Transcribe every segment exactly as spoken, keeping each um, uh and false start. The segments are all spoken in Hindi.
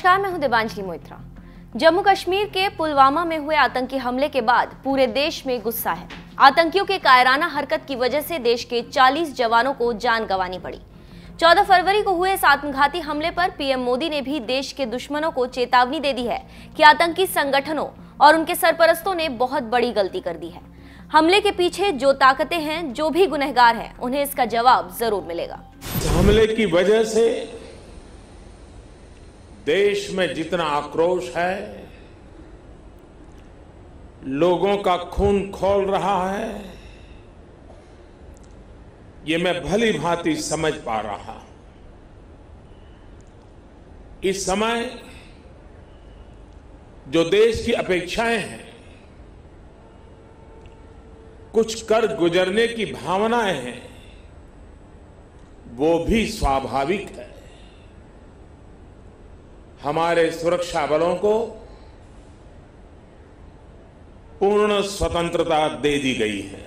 नमस्कार, मैं हूं देवांजलि मोइत्रा। जम्मू कश्मीर के पुलवामा में हुए आतंकी हमले के बाद पूरे देश में गुस्सा है। आतंकियों के कायराना हरकत की वजह से देश के चालीस जवानों को जान गंवानी पड़ी। चौदह फरवरी को हुए इस आत्मघाती हमले पर पीएम मोदी ने भी देश के दुश्मनों को चेतावनी दे दी है कि आतंकी संगठनों और उनके सरपरस्तों ने बहुत बड़ी गलती कर दी है। हमले के पीछे जो ताकतें हैं, जो भी गुनहगार हैं, उन्हें इसका जवाब जरूर मिलेगा। हमले की वजह से देश में जितना आक्रोश है, लोगों का खून खौल रहा है, ये मैं भली भांति समझ पा रहा हूं। इस समय जो देश की अपेक्षाएं हैं, कुछ कर गुजरने की भावनाएं हैं, वो भी स्वाभाविक है। हमारे सुरक्षा बलों को पूर्ण स्वतंत्रता दे दी गई है।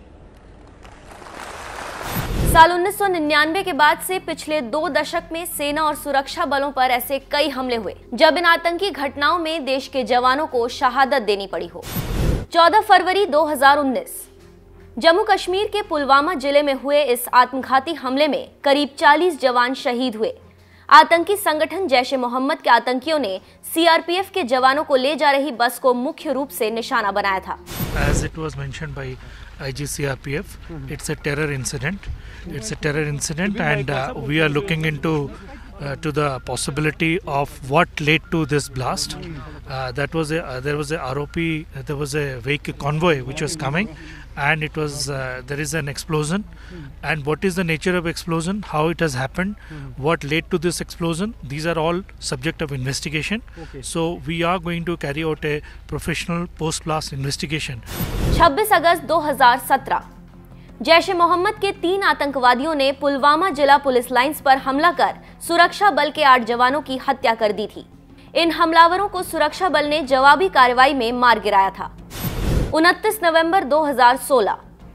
साल उन्नीस सौ निन्यानवे के बाद से पिछले दो दशक में सेना और सुरक्षा बलों पर ऐसे कई हमले हुए जब इन आतंकी घटनाओं में देश के जवानों को शहादत देनी पड़ी हो। चौदह फरवरी दो हज़ार उन्नीस जम्मू कश्मीर के पुलवामा जिले में हुए इस आत्मघाती हमले में करीब चालीस जवान शहीद हुए। आतंकी संगठन जैश ए मोहम्मद के आतंकियों ने सीआरपीएफ के जवानों को ले जा रही बस को मुख्य रूप से निशाना बनाया था। As it was mentioned by I G C R P F, it's a terror incident. It's a terror incident, and uh, we are looking into uh, to the possibility of what led to this blast. Uh, that was a uh, there was a R O P. Uh, there was a vehicle convoy which was coming, and it was uh, there is an explosion. And what is the nature of explosion? How it has happened? What led to this explosion? These are all subject of investigation. Okay. So we are going to carry out a professional post-blast investigation. छब्बीस अगस्त दो हज़ार सत्रह जैश ए मोहम्मद के तीन आतंकवादियों ने पुलवामा जिला पुलिस लाइंस पर हमला कर सुरक्षा बल के आठ जवानों की हत्या कर दी थी। इन हमलावरों को सुरक्षा बल ने जवाबी कार्रवाई में मार गिराया था। उनतीस नवंबर दो हज़ार सोलह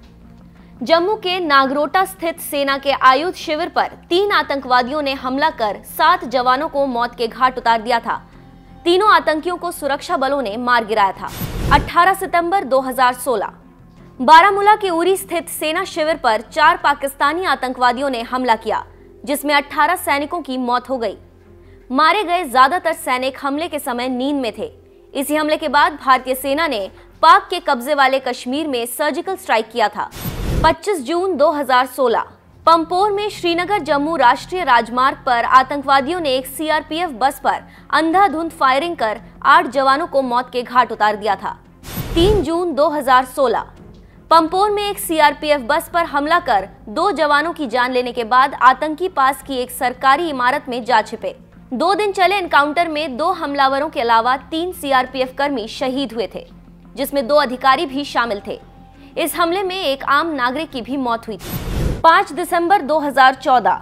जम्मू के नागरोटा स्थित सेना के आयुध शिविर पर तीन आतंकवादियों ने हमला कर सात जवानों को मौत के घाट उतार दिया था। तीनों आतंकियों को सुरक्षा बलों ने मार गिराया था। अठारह सितंबर दो हज़ार सोलह बारामूला के उरी स्थित सेना शिविर पर चार पाकिस्तानी आतंकवादियों ने हमला किया, जिसमें अठारह सैनिकों की मौत हो गई। मारे गए ज्यादातर सैनिक हमले के समय नींद में थे। इसी हमले के बाद भारतीय सेना ने पाक के कब्जे वाले कश्मीर में सर्जिकल स्ट्राइक किया था। पच्चीस जून दो हज़ार सोलह पंपोर में श्रीनगर जम्मू राष्ट्रीय राजमार्ग पर आतंकवादियों ने एक सीआरपीएफ बस पर अंधाधुंध फायरिंग कर आठ जवानों को मौत के घाट उतार दिया था। तीन जून दो हज़ार सोलह पंपोर में एक सीआरपीएफ बस पर हमला कर दो जवानों की जान लेने के बाद आतंकी पास की एक सरकारी इमारत में जा छिपे। दो दिन चले एनकाउंटर में दो हमलावरों के अलावा तीन सीआरपीएफ कर्मी शहीद हुए थे, जिसमें दो अधिकारी भी शामिल थे। इस हमले में एक आम नागरिक की भी मौत हुई थी। पाँच दिसंबर दो हज़ार चौदह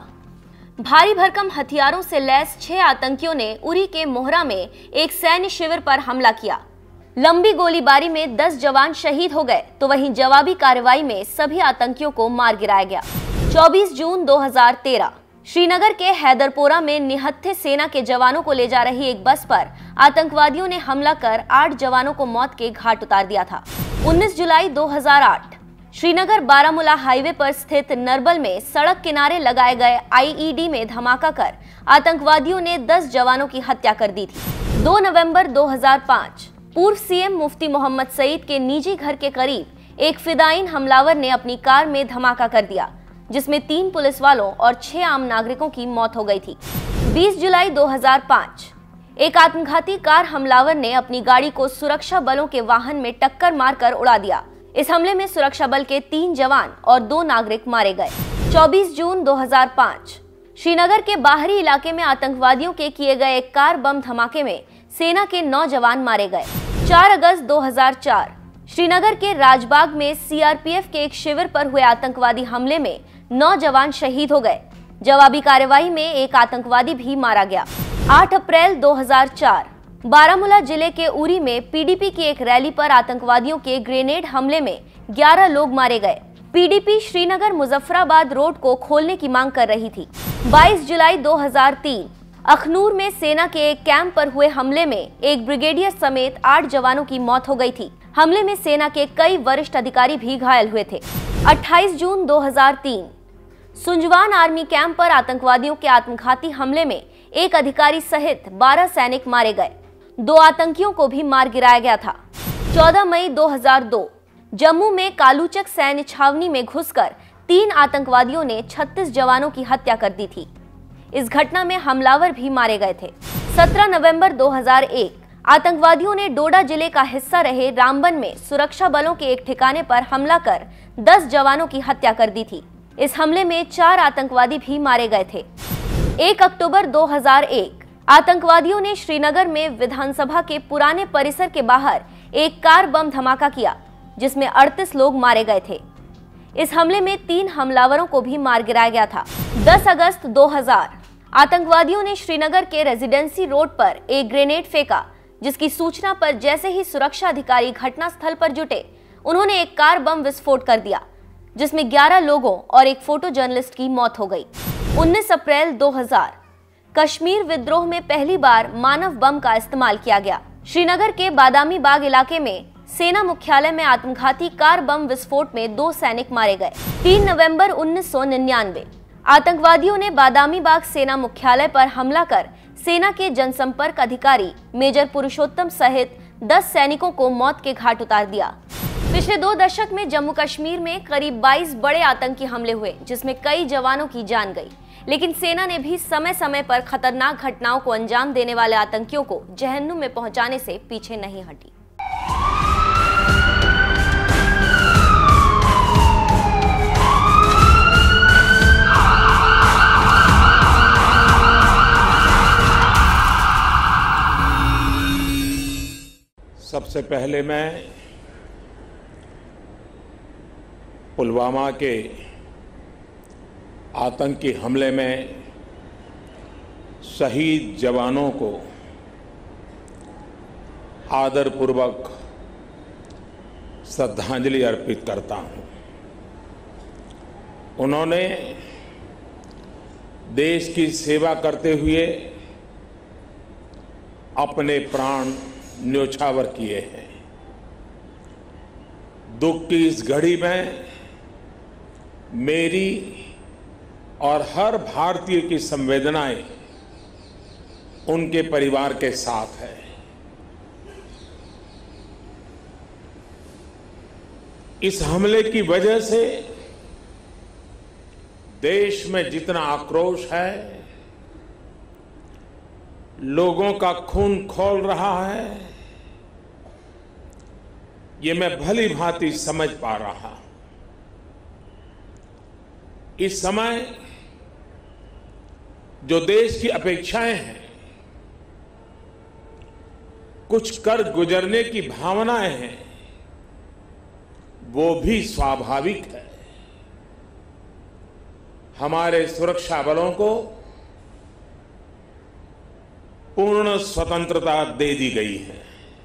भारी भरकम हथियारों से लैस छह आतंकियों ने उरी के मोहरा में एक सैन्य शिविर पर हमला किया। लंबी गोलीबारी में दस जवान शहीद हो गए, तो वहीं जवाबी कार्रवाई में सभी आतंकियों को मार गिराया गया। चौबीस जून दो हज़ार तेरह श्रीनगर के हैदरपोरा में निहत्थे सेना के जवानों को ले जा रही एक बस पर आतंकवादियों ने हमला कर आठ जवानों को मौत के घाट उतार दिया था। उन्नीस जुलाई दो हज़ार आठ श्रीनगर बारामूला हाईवे पर स्थित नरबल में सड़क किनारे लगाए गए आईईडी में धमाका कर आतंकवादियों ने दस जवानों की हत्या कर दी थी। दो नवंबर दो हज़ार पाँच पूर्व सीएम मुफ्ती मोहम्मद सईद के निजी घर के करीब एक फिदायीन हमलावर ने अपनी कार में धमाका कर दिया, जिसमें तीन पुलिस वालों और छह आम नागरिकों की मौत हो गई थी। बीस जुलाई दो हज़ार पाँच एक आत्मघाती कार हमलावर ने अपनी गाड़ी को सुरक्षा बलों के वाहन में टक्कर मारकर उड़ा दिया। इस हमले में सुरक्षा बल के तीन जवान और दो नागरिक मारे गए। चौबीस जून दो हज़ार पाँच श्रीनगर के बाहरी इलाके में आतंकवादियों के किए गए एक कार बम धमाके में सेना के नौ जवान मारे गए। चार अगस्त दो हज़ार चार श्रीनगर के राजबाग में सीआरपीएफ के एक शिविर पर हुए आतंकवादी हमले में नौ जवान शहीद हो गए। जवाबी कार्रवाई में एक आतंकवादी भी मारा गया। आठ अप्रैल दो हज़ार चार बारामूला जिले के उरी में पीडीपी की एक रैली पर आतंकवादियों के ग्रेनेड हमले में ग्यारह लोग मारे गए। पीडीपी श्रीनगर मुजफ्फराबाद रोड को खोलने की मांग कर रही थी। बाईस जुलाई दो हज़ार तीन अखनूर में सेना के एक कैंप पर हुए हमले में एक ब्रिगेडियर समेत आठ जवानों की मौत हो गई थी। हमले में सेना के कई वरिष्ठ अधिकारी भी घायल हुए थे। अट्ठाईस जून दो हज़ार तीन सुंजवान आर्मी कैंप पर आतंकवादियों के आत्मघाती हमले में एक अधिकारी सहित बारह सैनिक मारे गए। दो आतंकियों को भी मार गिराया गया था। चौदह मई दो हज़ार दो जम्मू में कालूचक सैन्य छावनी में घुसकर तीन आतंकवादियों ने छत्तीस जवानों की हत्या कर दी थी। इस घटना में हमलावर भी मारे गए थे। सत्रह नवंबर दो हज़ार एक आतंकवादियों ने डोडा जिले का हिस्सा रहे रामबन में सुरक्षा बलों के एक ठिकाने पर हमला कर दस जवानों की हत्या कर दी थी। इस हमले में चार आतंकवादी भी मारे गए थे। एक अक्टूबर दो हज़ार एक आतंकवादियों ने श्रीनगर में विधानसभा के पुराने परिसर के बाहर एक कार बम धमाका किया, जिसमें अड़तीस लोग मारे गए थे। इस हमले में तीन हमलावरों को भी मार गिराया गया था। दस अगस्त दो हज़ार आतंकवादियों ने श्रीनगर के रेजिडेंसी रोड पर एक ग्रेनेड फेंका, जिसकी सूचना पर जैसे ही सुरक्षा अधिकारी घटनास्थल पर जुटे, उन्होंने एक कार बम विस्फोट कर दिया, जिसमें ग्यारह लोगों और एक फोटो जर्नलिस्ट की मौत हो गई। उन्नीस अप्रैल दो हज़ार कश्मीर विद्रोह में पहली बार मानव बम का इस्तेमाल किया गया। श्रीनगर के बादामी बाग इलाके में सेना मुख्यालय में आत्मघाती कार बम विस्फोट में दो सैनिक मारे गए। तीन नवंबर उन्नीस सौ निन्यानवे आतंकवादियों ने बादामी बाग सेना मुख्यालय पर हमला कर सेना के जनसंपर्क अधिकारी मेजर पुरुषोत्तम सहित दस सैनिकों को मौत के घाट उतार दिया। पिछले दो दशक में जम्मू कश्मीर में करीब बाईस बड़े आतंकी हमले हुए, जिसमें कई जवानों की जान गई, लेकिन सेना ने भी समय समय पर खतरनाक घटनाओं को अंजाम देने वाले आतंकियों को जहन्नुम में पहुंचाने से पीछे नहीं हटी। सबसे पहले मैं पुलवामा के आतंकी हमले में शहीद जवानों को आदरपूर्वक श्रद्धांजलि अर्पित करता हूं। उन्होंने देश की सेवा करते हुए अपने प्राण न्योछावर किए हैं। दुख की इस घड़ी में मेरी और हर भारतीय की संवेदनाएं उनके परिवार के साथ है। इस हमले की वजह से देश में जितना आक्रोश है, लोगों का खून खौल रहा है, ये मैं भली भांति समझ पा रहा हूं। इस समय जो देश की अपेक्षाएं हैं, कुछ कर गुजरने की भावनाएं हैं, वो भी स्वाभाविक है। हमारे सुरक्षा बलों को पूर्ण स्वतंत्रता दे दी गई है।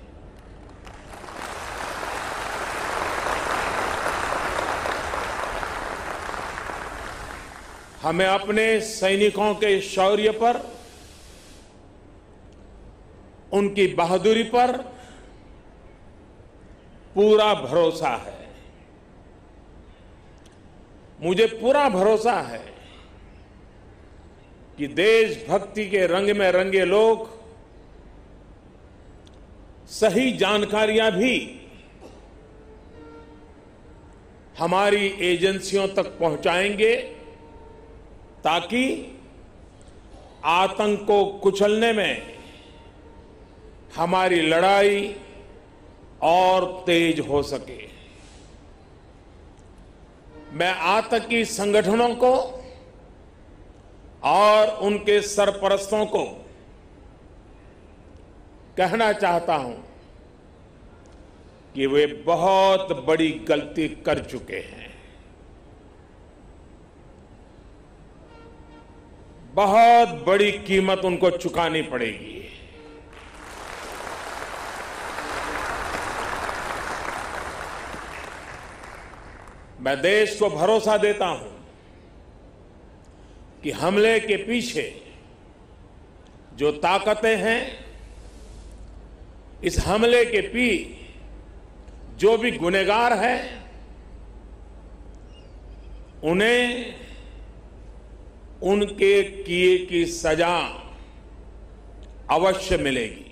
हमें अपने सैनिकों के शौर्य पर, उनकी बहादुरी पर पूरा भरोसा है। मुझे पूरा भरोसा है कि देशभक्ति के रंग में रंगे लोग सही जानकारियां भी हमारी एजेंसियों तक पहुंचाएंगे, ताकि आतंक को कुचलने में हमारी लड़ाई और तेज हो सके। मैं आतंकी संगठनों को और उनके सरपरस्तों को कहना चाहता हूं कि वे बहुत बड़ी गलती कर चुके हैं। बहुत बड़ी कीमत उनको चुकानी पड़ेगी। मैं देश को भरोसा देता हूं कि हमले के पीछे जो ताकतें हैं, इस हमले के पीछे जो भी गुनहगार है, उन्हें उनके किए की सजा अवश्य मिलेगी।